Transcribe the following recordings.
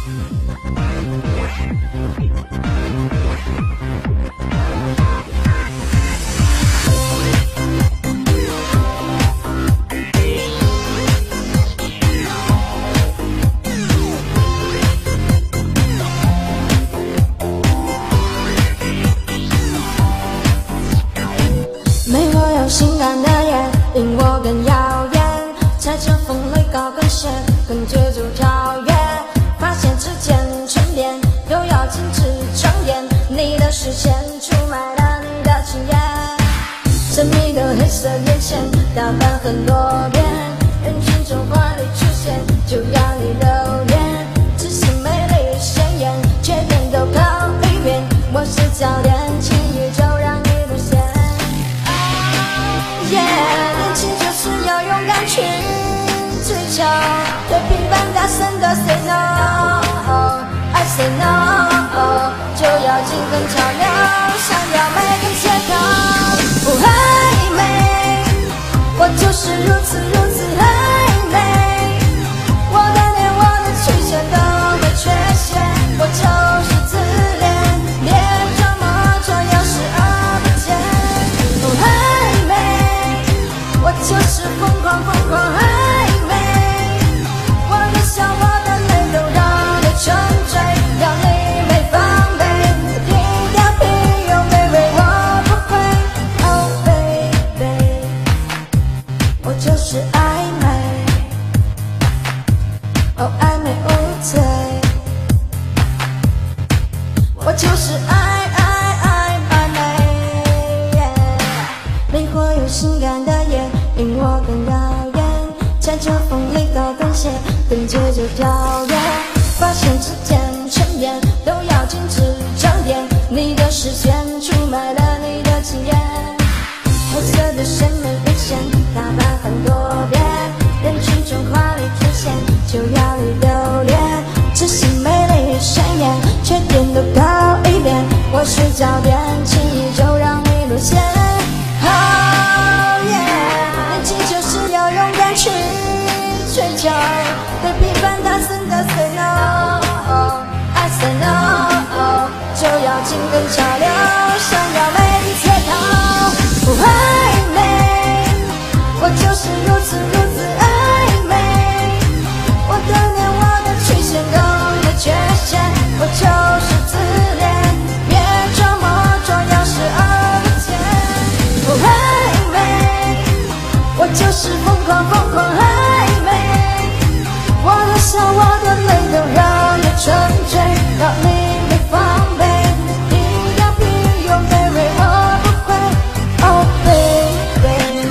没我有性感的夜，令我更耀眼。踩着风雷高跟鞋，跟节奏跳跃。发现之间沉淀，都要禁止装点。你的视线出卖了你的惊艳。神秘的黑色眼线，打扮很多遍。人群中华丽出现，就要你留恋。自信美丽鲜艳，缺点都搞一遍。我是教练，轻易就让你沦陷。年轻就是要勇敢去追求，对平凡大声的 say no，I say no， 就要紧跟潮流，想要每个街头。暧昧，我就是如此如此暧昧，我的脸我的曲线都没缺陷，我就是自恋，别装模作样视而不见。暧昧，我就是疯狂疯狂暧昧，我的笑我的泪都让你沉醉，让你没防备，低调平庸卑微我不会。Oh baby， 我就是暧昧，哦暧昧无罪，我就是暧昧。魅惑又性感的夜，令我更耀眼。踩着风里高跟鞋，跟节奏跳跃。发现之间沉淀，都要禁止装点。你的视线出卖了你的惊艳。黑色的审美路线，打扮很多遍。人群中华丽出现，就要你留恋。自信美丽鲜艳，缺点都搞一遍。我是教练，轻易就让你沦陷。年轻就是要勇敢去追求，对平凡大声的 say no，I say no， 就要紧跟潮流，想要每个街头。暧昧，我就是如此如此暧昧，我的脸我的曲线都没缺陷，我就是自恋，别装模作样视而不见。暧昧，我就是疯狂疯狂暧昧，我的笑我的泪都让你沉醉，让你没防备，低调平庸卑微我不会。Oh baby，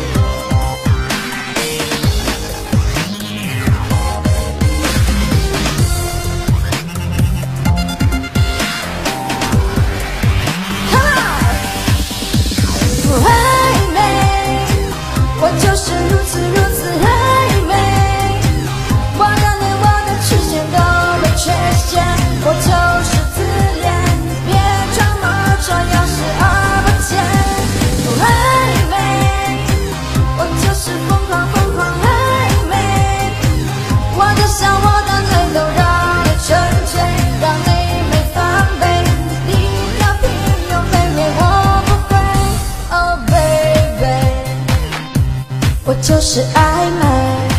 Come on， 暧昧，我就是如此如此暧昧，我的脸我的曲线都没缺陷，我就是自恋，别装模作样视而不见。暧昧，我就是疯狂疯狂暧昧，我的笑我的泪都让你沉醉，让你没防备，低调平庸卑微我不会。Oh baby， 我就是暧昧，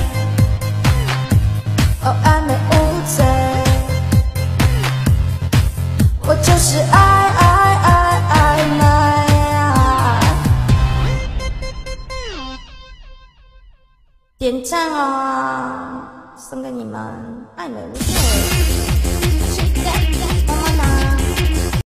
哦暧昧无罪，我就是暧昧。点赞哦，送给你们，爱美无罪。